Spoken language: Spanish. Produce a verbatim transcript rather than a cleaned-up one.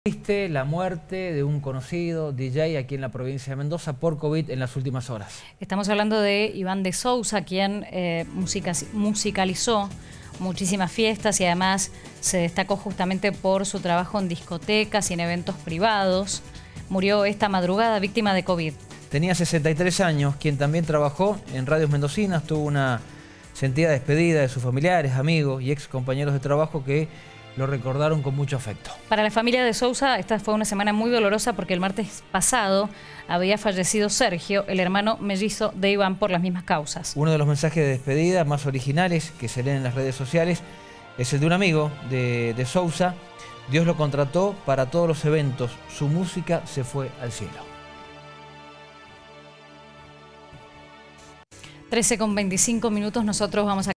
Triste la muerte de un conocido D J aquí en la provincia de Mendoza por COVID en las últimas horas. Estamos hablando de Iván de Sousa, quien eh, musica, musicalizó muchísimas fiestas y además se destacó justamente por su trabajo en discotecas y en eventos privados. Murió esta madrugada víctima de COVID. Tenía sesenta y tres años, quien también trabajó en radios mendocinas, tuvo una sentida despedida de sus familiares, amigos y ex compañeros de trabajo que lo recordaron con mucho afecto. Para la familia de Sousa, esta fue una semana muy dolorosa porque el martes pasado había fallecido Sergio, el hermano mellizo de Iván, por las mismas causas. Uno de los mensajes de despedida más originales que se leen en las redes sociales es el de un amigo de, de Sousa. Dios lo contrató para todos los eventos, su música se fue al cielo. trece con veinticinco minutos, nosotros vamos a